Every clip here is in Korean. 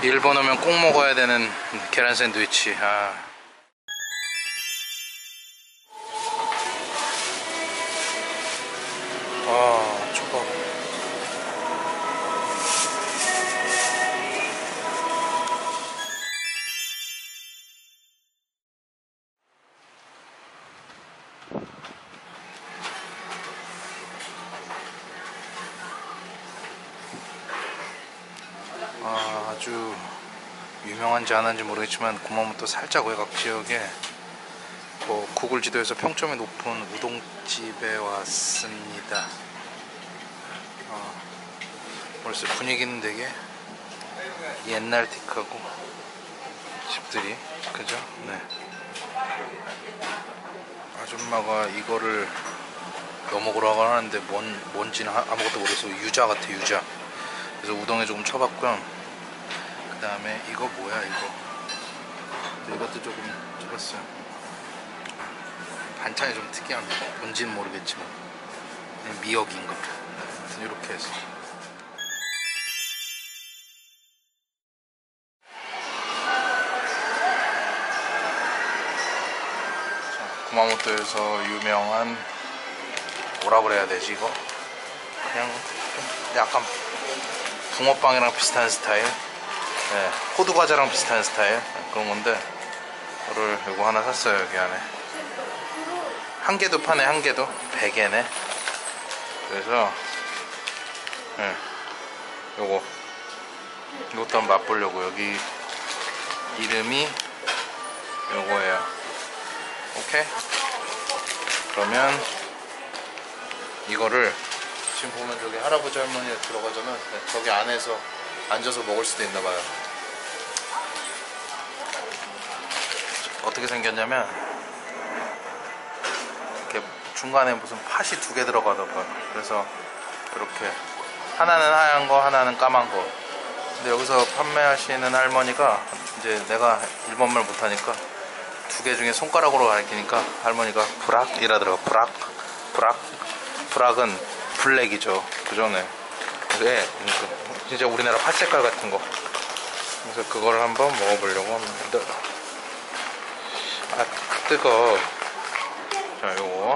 일본 오면 꼭 먹어야 되는 계란 샌드위치. 초밥. 아주 유명한지 안 한지 모르겠지만 구마모토 살짝 외곽 지역에 구글 지도에서 평점이 높은 우동집에 왔습니다. 벌써 분위기는 되게 옛날 틱하고 집들이, 그죠? 네. 아줌마가 이거를 넣어먹으라고 하는데 뭔지는 아무것도 모르겠어. 유자 같아, 유자. 그래서 우동에 조금 쳐봤고요. 그 다음에 이거 뭐야, 이것도 조금 쳐봤어요. 반찬이 좀 특이합니다. 뭔지는 모르겠지만 미역인가. 네, 이렇게 해서. 구마모토에서 유명한, 뭐라 그래야 되지, 이거? 그냥 좀 약간 붕어빵이랑 비슷한 스타일, 네, 호두과자랑 비슷한 스타일, 네, 그런 건데, 이거 하나 샀어요. 여기 안에 한 개도 파네. 한 개도 100엔에. 그래서 네, 이것도 한번 맛보려고. 여기 이름이 요거예요. 오케이. 그러면 이거를 지금 보면 저기 할아버지 할머니가 들어가자면 저기 안에서 앉아서 먹을 수도 있나봐요. 어떻게 생겼냐면 이렇게 중간에 무슨 팥이 2개 들어가더라고요. 그래서 이렇게 하나는 하얀 거, 하나는 까만 거. 근데 여기서 판매하시는 할머니가, 이제 내가 일본말 못하니까 2개 중에 손가락으로 가리키니까 할머니가 브락 이라더라고. 브락은 블랙이죠, 그죠? 네. 그러니까 진짜 우리나라 팥색깔 같은 거. 그래서 그걸 한번 먹어보려고 합니다. 뜨거. 자, 요거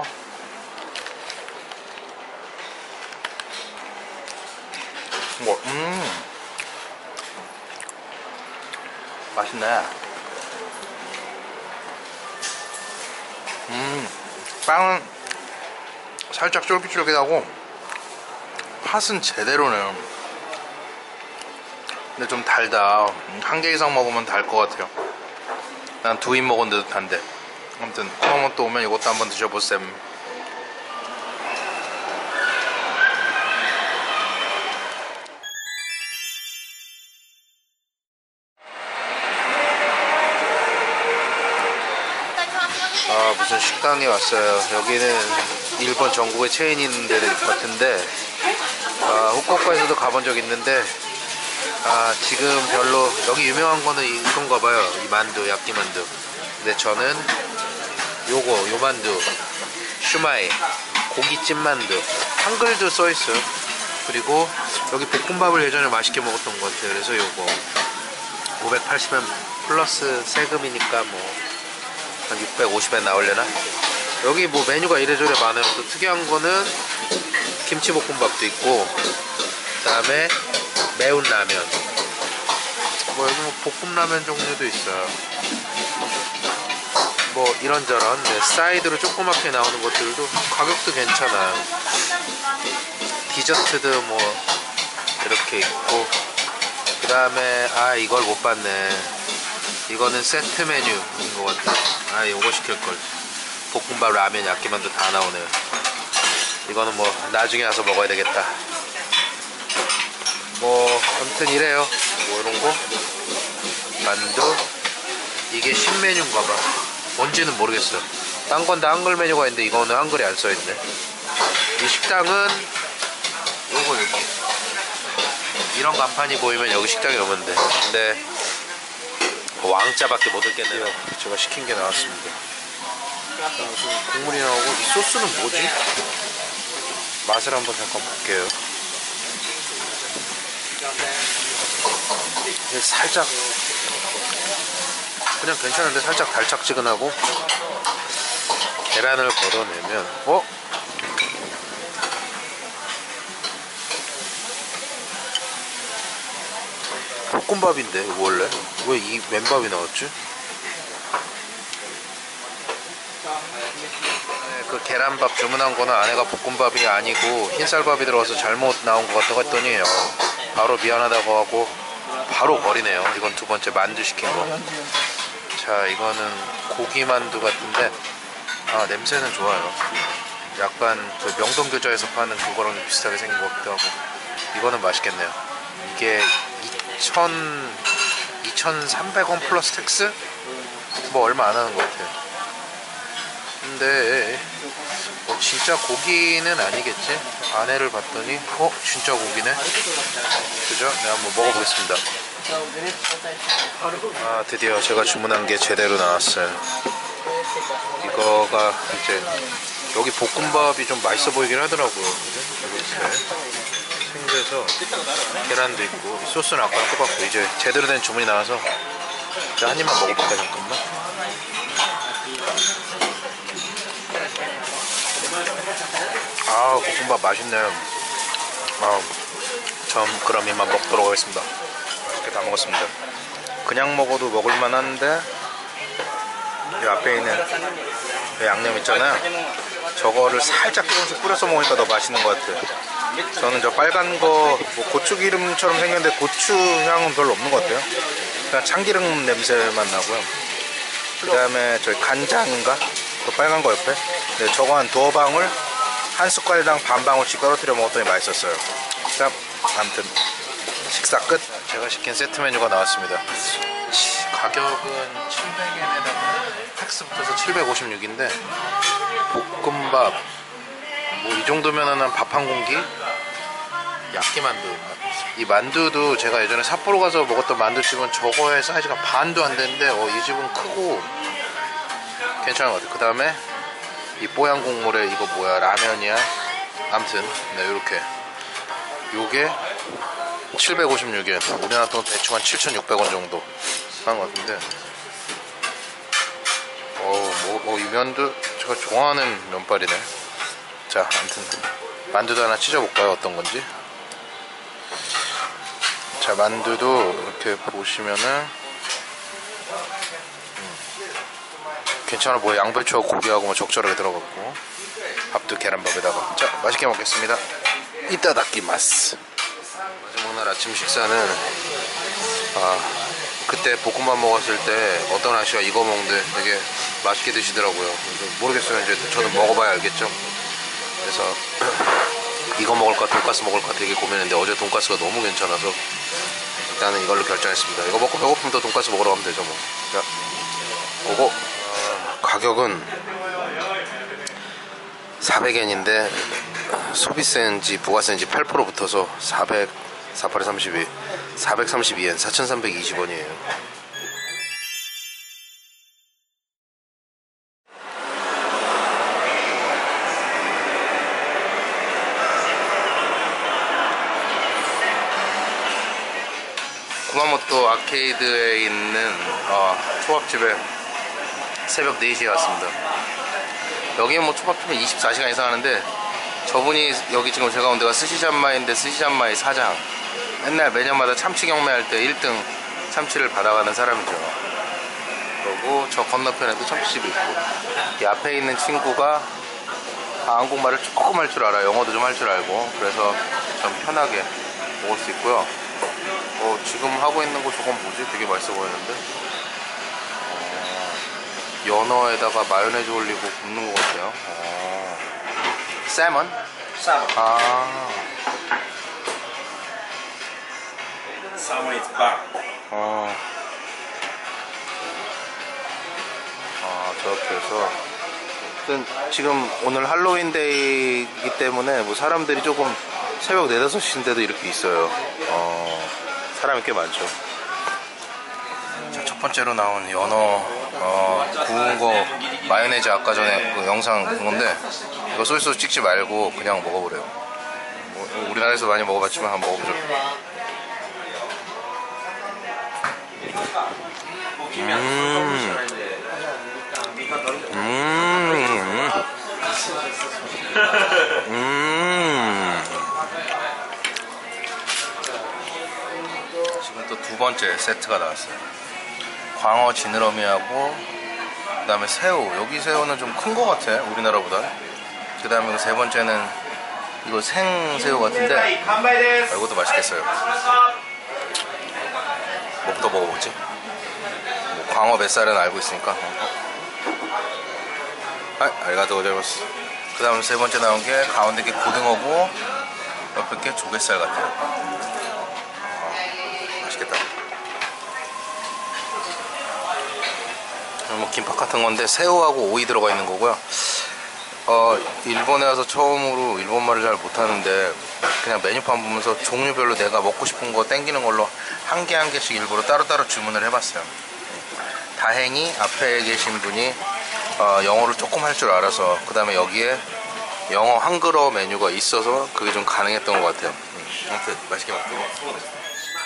맛있네. 빵은 살짝 쫄깃쫄깃하고 팥은 제대로네요. 근데 좀 달다. 한 개 이상 먹으면 달 것 같아요. 난 2입 먹었는데도 단데. 아무튼 구마모토 오면 이것도 한번 드셔보셈. 무슨 식당에 왔어요. 여기는 일본 전국에 체인이 있는 데 같은데, 후쿠오카에서도 가본 적 있는데, 지금 별로 여기 유명한 거는 이건가 봐요. 이 만두, 야끼만두. 근데 저는 요 만두, 슈마이, 고기찜 만두, 한글도 써있어요. 그리고 여기 볶음밥을 예전에 맛있게 먹었던 것 같아요. 그래서 요거 580엔 플러스 세금이니까 한 650엔 나오려나? 여기 메뉴가 이래저래 많아요. 또 특이한 거는 김치볶음밥도 있고, 그 다음에 매운 라면, 여기 볶음라면 종류도 있어요. 이런저런. 네, 사이드로 조그맣게 나오는 것들도 가격도 괜찮아요. 디저트도 이렇게 있고, 그 다음에 이걸 못 봤네. 이거는 세트 메뉴인 것 같아. 요거 시킬걸. 볶음밥, 라면, 야끼만두 다 나오네요. 이거는 나중에 와서 먹어야 되겠다. 아무튼 이래요. 이런거 만두. 이게 신메뉴인가봐. 뭔지는 모르겠어. 딴 건 다 한글 메뉴가 있는데 이거는 한글이 안 써있네. 이 식당은 요거 여기 이런 간판이 보이면 여기 식당에 오면 돼. 근데 왕자밖에 못 얻겠네요. 제가 시킨 게 나왔습니다. 무슨 국물이 나오고, 이 소스는 뭐지? 맛을 한번 잠깐 볼게요. 살짝 그냥 괜찮은데 살짝 달짝지근하고, 계란을 걷어내면 볶음밥인데 이거 원래 왜 이 맨밥이 나왔지? 그 계란밥 주문한 거는 아내가 볶음밥이 아니고 흰쌀밥이 들어가서 잘못 나온 것 같다고 했더니 바로 미안하다고 하고 바로 버리네요. 이건 두 번째 만두 시킨 거. 자, 이거는 고기 만두 같은데 냄새는 좋아요. 약간 그 명동교자에서 파는 그거랑 비슷하게 생긴 것 같기도 하고. 이거는 맛있겠네요. 이게 2,300원 플러스 텍스? 뭐 얼마 안 하는 것 같아요. 근데 진짜 고기는 아니겠지? 아내를 봤더니 진짜 고기네? 그죠? 네, 한번 먹어보겠습니다. 드디어 제가 주문한 게 제대로 나왔어요. 이거가 이제 여기 볶음밥이 좀 맛있어 보이긴 하더라고요. 이렇게 생겨서 계란도 있고 소스는 아까랑 똑같고, 이제 제대로 된 주문이 나와서 한 입만 먹어볼까요? 잠깐만. 볶음밥 맛있네요. 전 그럼 이만 먹도록 하겠습니다. 이렇게 다 먹었습니다. 그냥 먹어도 먹을만 한데, 이 앞에 있는 양념 있잖아요. 저거를 살짝 조금씩 뿌려서 먹으니까 더 맛있는 것 같아요. 저는 저 빨간 거 고추기름처럼 생겼는데 고추 향은 별로 없는 것 같아요. 그냥 참기름 냄새만 나고요. 그 다음에 저희 간장인가? 그 빨간 거 옆에. 네, 저거 한 두어 방울, 한 숟갈당 반 방울씩 떨어뜨려 먹었더니 맛있었어요. 자, 아무튼 식사 끝. 제가 시킨 세트 메뉴가 나왔습니다. 가격은 700엔에다가 텍스 붙어서 756인데, 볶음밥 뭐 이 정도면은 밥 한 공기? 야끼만두. 이 만두도 제가 예전에 삿포로 가서 먹었던 만두집은 저거의 사이즈가 반도 안 되는데 이 집은 크고 괜찮은 것 같아요. 그 다음에 이 뽀얀 국물에 이거 뭐야, 라면이야? 아무튼 네, 요렇게 요게 756엔, 우리나라 돈 대충 한 7,600원 정도 하는 것 같은데, 이 면도 제가 좋아하는 면발이네. 자, 아무튼 만두도 하나 찢어볼까요? 어떤 건지. 자, 만두도 이렇게 보시면은 괜찮아 보여. 양배추하고 고기하고 뭐 적절하게 들어갔고, 밥도 계란밥에다가. 자, 맛있게 먹겠습니다. 이따다키마스. 마지막 날 아침 식사는 그때 볶음밥 먹었을 때 어떤 아저씨가 이거 먹는데 되게 맛있게 드시더라고요. 모르겠어요. 이제 저도 먹어봐야 알겠죠. 그래서 이거 먹을까 돈가스 먹을까 되게 고민했는데 어제 돈가스가 너무 괜찮아서 일단은 이걸로 결정했습니다. 이거 먹고 배고프면 또 돈가스 먹으러 가면 되죠 뭐. 자, 오고. 가격은 400엔인데 소비세인지 부가세인지 8% 붙어서 400, 48에 32, 432엔, 4,320원이에요. 구마모토 아케이드에 있는 초밥집에 새벽 4시에 왔습니다. 여기는 뭐 초밥집은 24시간 이상 하는데, 저분이 여기 지금 제가 온 데가 스시잔마이인데 스시잔마이 사장, 맨날 매년마다 참치 경매할 때 1등 참치를 받아가는 사람이죠. 그리고 저 건너편에도 참치집이 있고, 이 앞에 있는 친구가 한국말을 조금 할 줄 알아요. 영어도 좀 할 줄 알고. 그래서 좀 편하게 먹을 수 있고요. 지금 하고 있는 거 저건 뭐지? 되게 맛있어 보이는데, 연어에다가 마요네즈 올리고 굽는 것 같아요. 살몬? Salmon. Salmon is bar. 저렇게 해서. 지금 오늘 할로윈 데이이기 때문에 뭐 사람들이 조금 새벽 4, 5시인데도 이렇게 있어요. 사람이 꽤 많죠. 자, 첫 번째로 나온 연어 구운 거 마요네즈 아까 전에 그 영상 본 건데, 이거 소스 찍지 말고 그냥 먹어보래요. 우리나라에서 많이 먹어봤지만 한번 먹어보죠. 지금 또 두 번째 세트가 나왔어요. 광어 지느러미하고 그 다음에 새우. 여기 새우는 좀 큰 거 같아, 우리나라보다. 그 다음에 세 번째는 이거 생새우 같은데 이것도 맛있겠어요. 뭐부터 먹어보지? 뭐 광어 뱃살은 알고 있으니까. 아리가또 고자이마스. 그 다음 세 번째 나온 게 가운데 게 고등어고 옆에 게 조갯살 같아요. 맛있겠다. 뭐 김밥 같은 건데 새우하고 오이 들어가 있는 거고요. 일본에 와서 처음으로 일본말을 잘 못하는데 그냥 메뉴판 보면서 종류별로 내가 먹고 싶은 거 땡기는 걸로 한 개 한 개씩 일부러 따로따로 주문을 해봤어요. 다행히 앞에 계신 분이 영어를 조금 할 줄 알아서, 그 다음에 여기에 영어 한글어 메뉴가 있어서 그게 좀 가능했던 것 같아요. 아무튼 맛있게 먹고.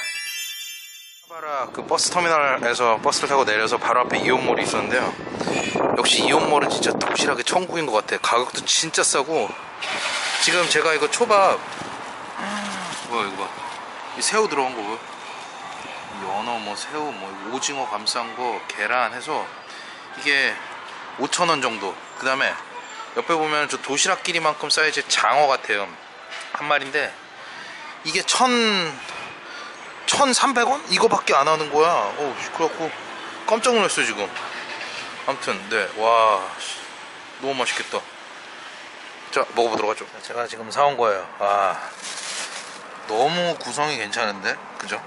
하바라 그 버스 터미널에서 버스를 타고 내려서 바로 앞에 이온몰이 있었는데요. 역시 이온몰은 진짜 도시락의 천국인 것 같아. 가격도 진짜 싸고. 지금 제가 이거 초밥 뭐야 이거 이 새우 들어간 거 뭐야? 연어 뭐 새우 뭐 오징어 감싼 거 계란 해서 이게 5,000원 정도. 그 다음에 옆에 보면 저 도시락끼리만큼 사이즈의 장어 같아요. 한 마리인데 이게 1,300원? 이거밖에 안 하는 거야. 그래갖고 깜짝 놀랐어요 지금. 아무튼 네, 와 너무 맛있겠다. 자, 먹어보도록 하죠. 제가 지금 사온 거예요. 너무 구성이 괜찮은데, 그죠?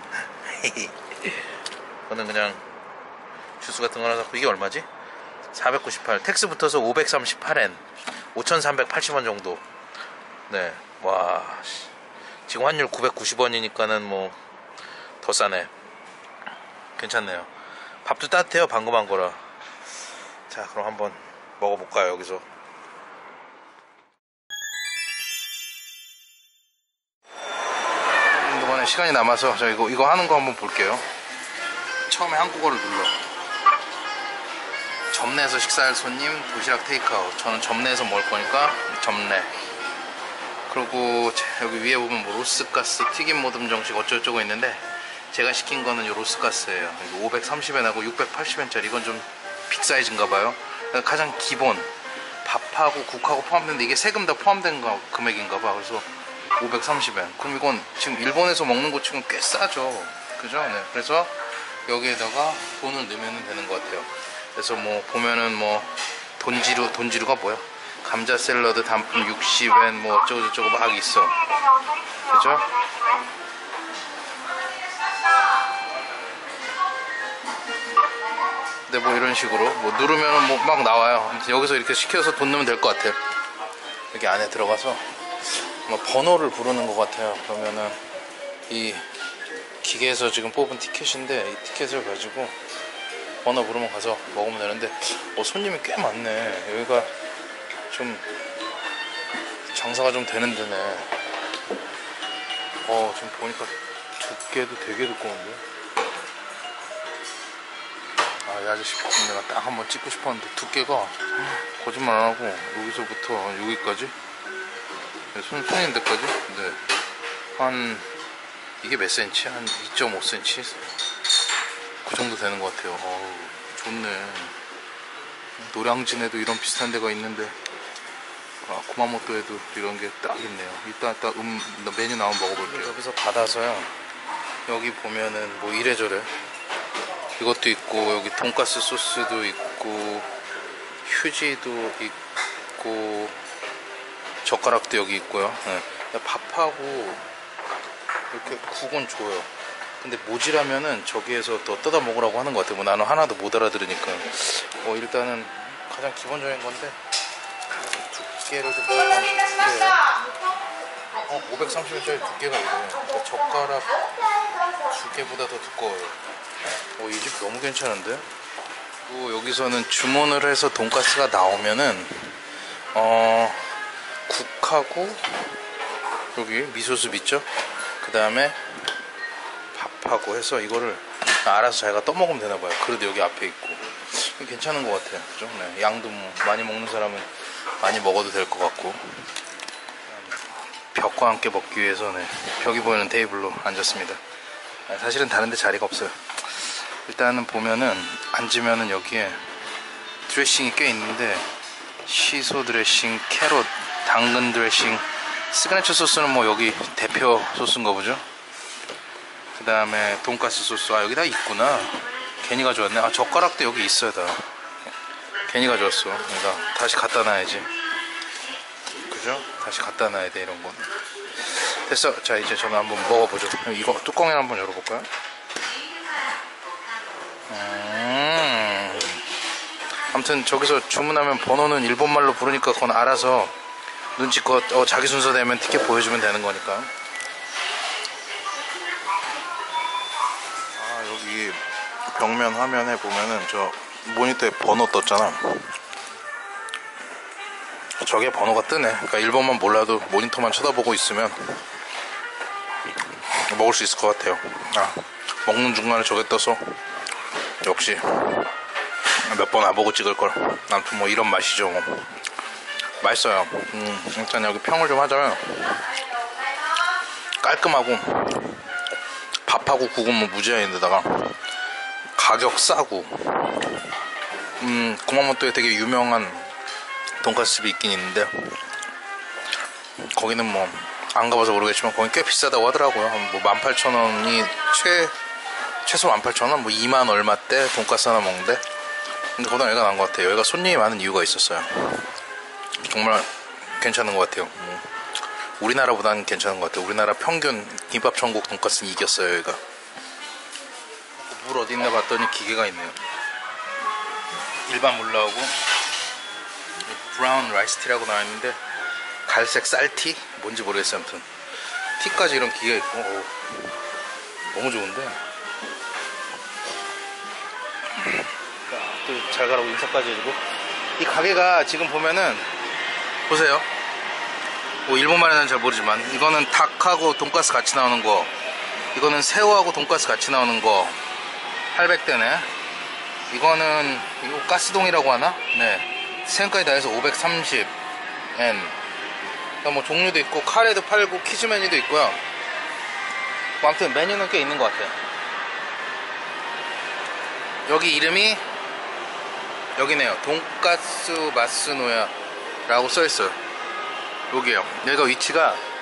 저는 그냥 주스 같은 거 하나 샀고. 이게 얼마지? 498, 텍스 붙어서 538엔, 5,380원 정도. 네, 와 지금 환율 990원이니까는 뭐 더 싸네. 괜찮네요. 밥도 따뜻해요, 방금 한 거라. 자, 그럼 한번 먹어볼까요, 여기서? 이번에 시간이 남아서 저 이거 하는 거 한번 볼게요. 처음에 한국어를 눌러. 점내에서 식사할 손님, 도시락 테이크아웃. 저는 점내에서 먹을 거니까 점내. 그리고 여기 위에 보면 뭐 로스가스, 튀김 모듬 정식 어쩌고저쩌고 있는데 제가 시킨 거는 요 로스가스예요. 530엔하고 680엔짜리. 이건 좀 빅사이즈인가봐요. 가장 기본 밥하고 국하고 포함된데 이게 세금 다 포함된 금액인가봐. 그래서 530엔. 그럼 이건 지금 일본에서 먹는 것 치고는 꽤 싸죠, 그죠? 네. 그래서 여기에다가 돈을 넣으면 되는 것 같아요. 그래서 뭐 보면은 뭐 돈지루가 뭐야? 감자 샐러드 단품 60엔 뭐 어쩌고저쩌고 막 있어, 그죠? 근데 뭐 이런 식으로 뭐 누르면은 뭐 막 나와요. 여기서 이렇게 시켜서 돈 넣으면 될 것 같아요. 여기 안에 들어가서 뭐 번호를 부르는 것 같아요. 그러면은 이 기계에서 지금 뽑은 티켓인데 이 티켓을 가지고 번호 부르면 가서 먹으면 되는데 손님이 꽤 많네. 여기가 좀 장사가 좀 되는 데네. 지금 보니까 두께도 되게 두꺼운데. 이 아저씨 내가 딱 한번 찍고 싶었는데 두께가 거짓말 안 하고 여기서부터 여기까지 손인 데까지 한 이게 몇 센치? 한 2.5cm? 그 정도 되는 것 같아요. 좋네. 노량진에도 이런 비슷한 데가 있는데 구마모토에도 이런 게 딱 있네요. 이따 메뉴 나오면 먹어볼게요. 여기서 받아서요, 여기 보면은 뭐 이래저래 이것도 있고 여기 돈가스 소스도 있고 휴지도 있고 젓가락도 여기 있고요. 네. 밥하고 이렇게 국은 줘요. 근데 모지라면은 저기에서 더 뜯어 먹으라고 하는 것 같아요. 뭐 나는 하나도 못 알아들으니까. 일단은 가장 기본적인 건데 두께를 좀 볼게요. 530원짜리 두께가 이래요. 그러니까 젓가락 두께보다 더 두꺼워요. 이 집 너무 괜찮은데? 그리고 여기서는 주문을 해서 돈가스가 나오면은 국하고 여기 미소숲 있죠? 그 다음에 밥하고 해서 이거를 알아서 자기가 떠먹으면 되나봐요. 그래도 여기 앞에 있고 괜찮은 것 같아요. 그죠? 네, 양도 뭐 많이 먹는 사람은 많이 먹어도 될 것 같고. 벽과 함께 먹기 위해서 벽이 보이는 테이블로 앉았습니다. 사실은 다른데 자리가 없어요. 일단은 보면은 앉으면은 여기에 드레싱이 꽤 있는데 시소 드레싱, 캐럿, 당근 드레싱, 시그니처 소스는 뭐 여기 대표 소스인가 보죠. 그 다음에 돈가스 소스. 여기 다 있구나. 괜히 가져왔네. 젓가락도 여기 있어요. 다 괜히 가져왔어. 그러니까 다시 갖다 놔야지. 그죠? 다시 갖다 놔야 돼 이런 건. 됐어. 자 이제 저는 한번 먹어보죠. 이거 뚜껑을 한번 열어볼까요? 아무튼 저기서 주문하면 번호는 일본말로 부르니까 그건 알아서 눈치껏 자기 순서 되면 티켓 보여주면 되는 거니까. 여기 벽면 화면에 보면은 저 모니터에 번호 떴잖아. 저게 번호가 뜨네. 그러니까 일본만 몰라도 모니터만 쳐다보고 있으면 먹을 수 있을 것 같아요. 먹는 중간에 저게 떠서 역시 몇 번 안 보고 찍을걸. 아무튼 뭐 이런 맛이죠. 뭐. 맛있어요. 일단 여기 평을 좀 하자면 깔끔하고 밥하고 국은 뭐 무제한인데다가 가격 싸고 구마모토에 되게 유명한 돈가스 집이 있긴 있는데 거기는 뭐 안 가봐서 모르겠지만 거긴 꽤 비싸다고 하더라고요. 뭐 18,000원이 최소 18,000원? 뭐 2만 얼마대 돈가스 하나 먹는데 근데 거기다 여기가 나은 것 같아요. 여기가 손님이 많은 이유가 있었어요. 정말 괜찮은 것 같아요. 우리나라보다는 괜찮은 것 같아요. 우리나라 평균 김밥 천국 돈가스는 이겼어요. 여기가. 물 어디 있나 봤더니 기계가 있네요. 일반 물 나오고 브라운 라이스티라고 나와있는데 갈색 쌀티? 뭔지 모르겠어요. 아무튼 티까지 이런 기계가 있고 너무 좋은데 또 잘 가라고 인사까지 해주고. 이 가게가 지금 보면은 보세요. 뭐 일본말에는 잘 모르지만 이거는 닭하고 돈가스 같이 나오는 거, 이거는 새우하고 돈가스 같이 나오는 거 800대네. 이거는 이거 가스동이라고 하나? 네, 생까지 다 해서 530엔. 뭐 종류도 있고 카레도 팔고 키즈 메뉴도 있고요. 뭐 아무튼 메뉴는 꽤 있는 것 같아요. 여기 이름이 여기네요. 돈가스 마스노야 라고 써있어요. 여기에요. 여기가 위치가